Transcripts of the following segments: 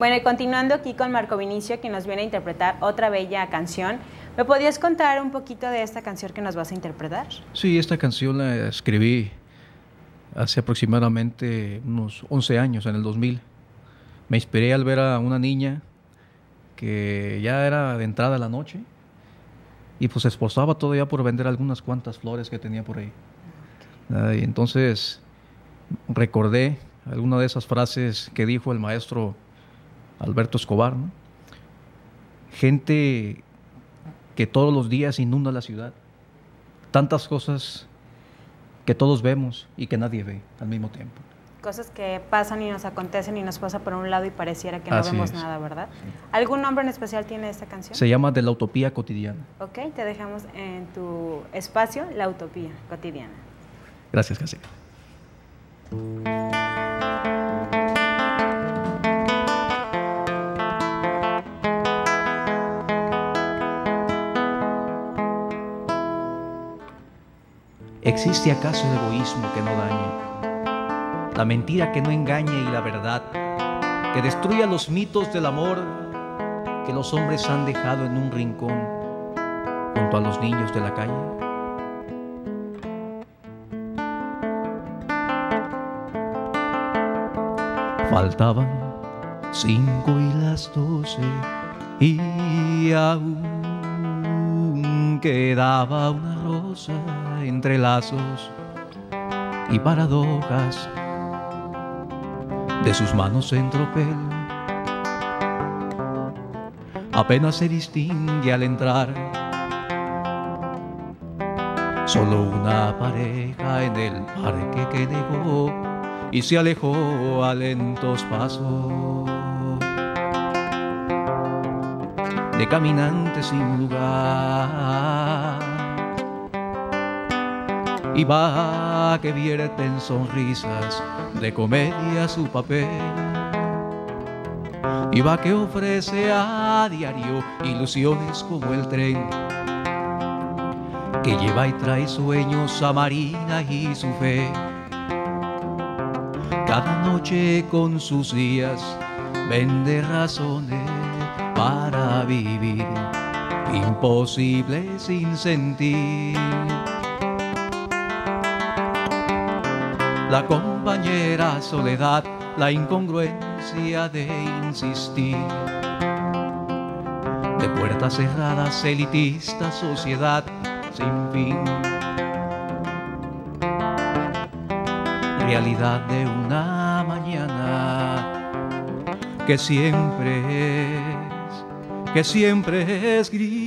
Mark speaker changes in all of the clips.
Speaker 1: Bueno, y continuando aquí con Marco Vinicio, que nos viene a interpretar otra bella canción. ¿Me podías contar un poquito de esta canción que nos vas a interpretar?
Speaker 2: Sí, esta canción la escribí hace aproximadamente unos 11 años, en el 2000. Me inspiré al ver a una niña que ya era de entrada la noche y pues se esforzaba todavía por vender algunas cuantas flores que tenía por ahí. Y entonces recordé alguna de esas frases que dijo el maestro Alberto Escobar, ¿no? Gente que todos los días inunda la ciudad. Tantas cosas que todos vemos y que nadie ve al mismo tiempo.
Speaker 1: Cosas que pasan y nos acontecen y nos pasa por un lado y pareciera que no
Speaker 2: Así
Speaker 1: vemos
Speaker 2: es.
Speaker 1: nada, ¿verdad? ¿Algún nombre en especial tiene esta canción?
Speaker 2: Se llama De la Utopía Cotidiana.
Speaker 1: Ok, te dejamos en tu espacio, La Utopía Cotidiana.
Speaker 2: Gracias, Casi. ¿Existe acaso el egoísmo que no daña? La mentira que no engaña y la verdad que destruya los mitos del amor que los hombres han dejado en un rincón junto a los niños de la calle. Faltaban 5 y las 12 y aún quedaba una rosa entre lazos y paradojas de sus manos en tropel. Apenas se distingue al entrar solo una pareja en el parque que negó y se alejó a lentos pasos de caminantes sin lugar. Y va que vierte en sonrisas de comedia su papel. Y va que ofrece a diario ilusiones como el tren que lleva y trae sueños a Marina y su fe. Cada noche con sus días vende razones para vivir, imposible sin sentir. La compañera soledad, la incongruencia de insistir. De puertas cerradas, elitista sociedad sin fin. Realidad de una mañana que siempre es gris.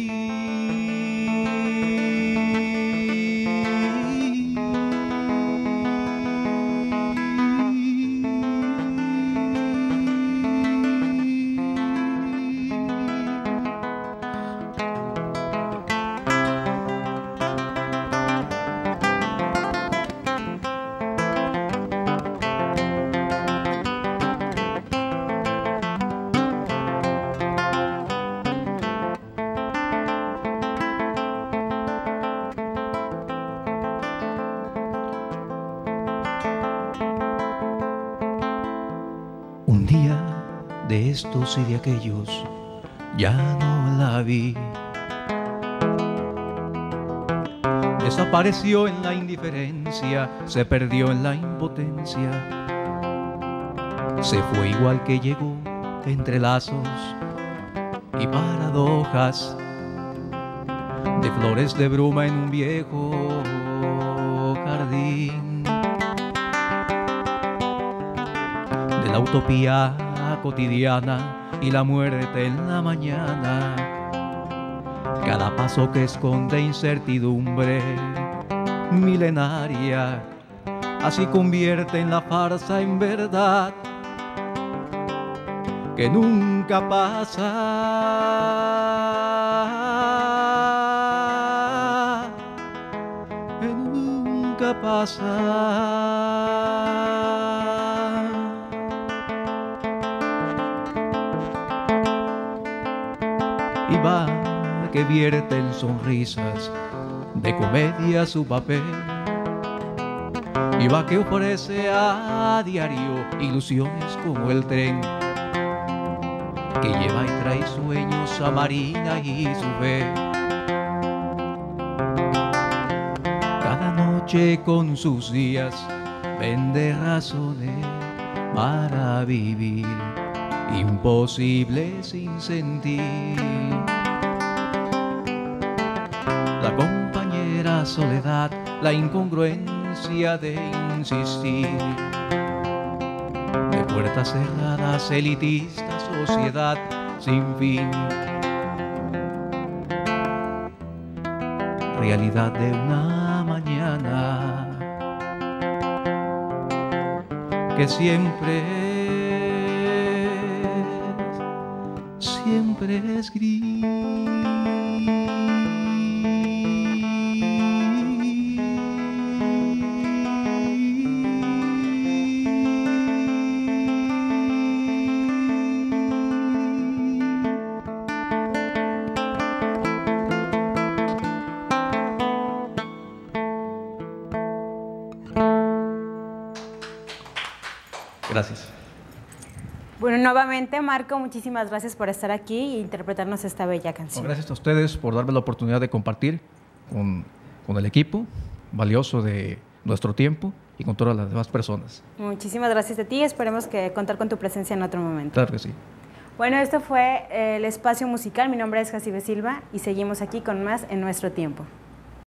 Speaker 2: Un día de estos y de aquellos ya no la vi. Desapareció en la indiferencia, se perdió en la impotencia. Se fue igual que llegó, entre lazos y paradojas de flores de bruma en un viejo jardín. De la utopía cotidiana y la muerte en la mañana. Cada paso que esconde incertidumbre milenaria, así convierte en la farsa en verdad que nunca pasa, que nunca pasa. Y va que vierte en sonrisas de comedia su papel. Y va que ofrece a diario ilusiones como el tren que lleva y trae sueños a Marina y su fe. Cada noche con sus días vende razones para vivir, imposible sin sentir. La compañera soledad, la incongruencia de insistir. De puertas cerradas, elitista sociedad sin fin. Realidad de una mañana que siempre es gris. Gracias.
Speaker 1: Bueno, nuevamente, Marco, muchísimas gracias por estar aquí e interpretarnos esta bella canción.
Speaker 2: Gracias a ustedes por darme la oportunidad de compartir con el equipo valioso de nuestro tiempo y con todas las demás personas.
Speaker 1: Muchísimas gracias a ti, esperemos que contar con tu presencia en otro momento.
Speaker 2: Claro que sí.
Speaker 1: Bueno, esto fue el espacio musical, mi nombre es Jacibe Silva y seguimos aquí con más en nuestro tiempo.